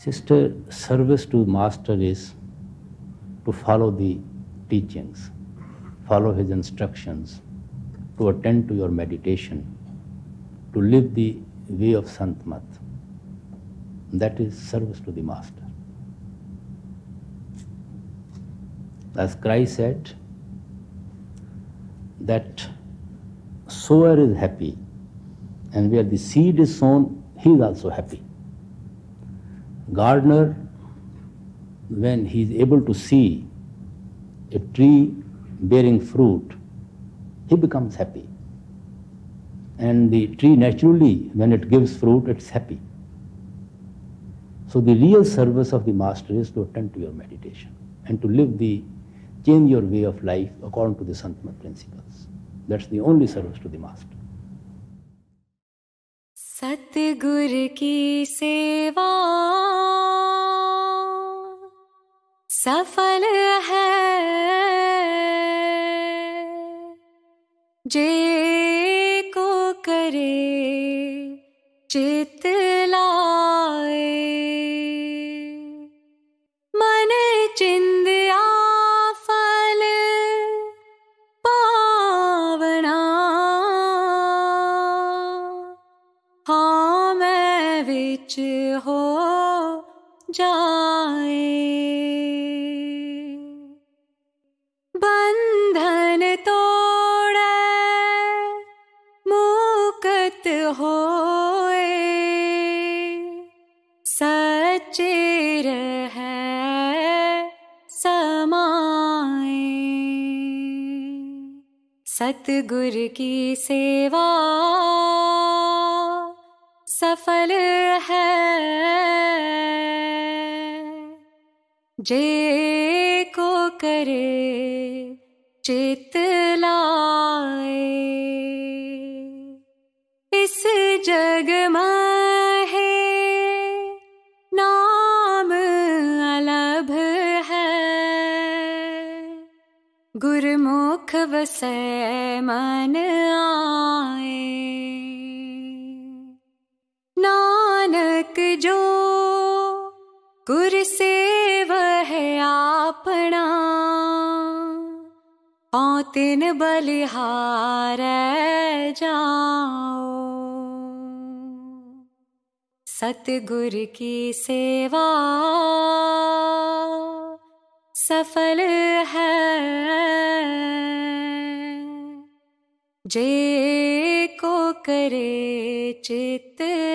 Sister, service to Master is to follow the teachings, follow his instructions, to attend to your meditation, to live the way of Sant Mat. That is service to the Master. As Christ said, that sower is happy, and where the seed is sown, he is also happy. Gardener, when he is able to see a tree bearing fruit, he becomes happy. And the tree naturally, when it gives fruit, it's happy. So the real service of the Master is to attend to your meditation and to change your way of life according to the Sant-Mat principles. That's the only service to the Master. सतगुरु की सेवा सफल है, जे को करे चित लाए, मन चिंदिया फल पावना, हाँ मैं विच हो जाए, बंधन तोड़े मुक्त होए, सच्चे रहे समाए। सतगुरु की सेवा सफल है, जे को करे चित लाए। इस जग में है नाम अलभ है, गुरमुख बसे मन आए। नानक जो गुर सेव है आपना, औ तिन बलिहार जाओ। सतगुरु की सेवा सफल है, जे को करे चित